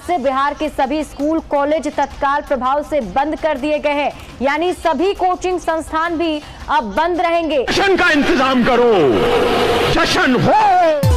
से बिहार के सभी स्कूल कॉलेज तत्काल प्रभाव से बंद कर दिए गए हैं, यानी सभी कोचिंग संस्थान भी अब बंद रहेंगे। जश्न का इंतजाम करो, जश्न हो।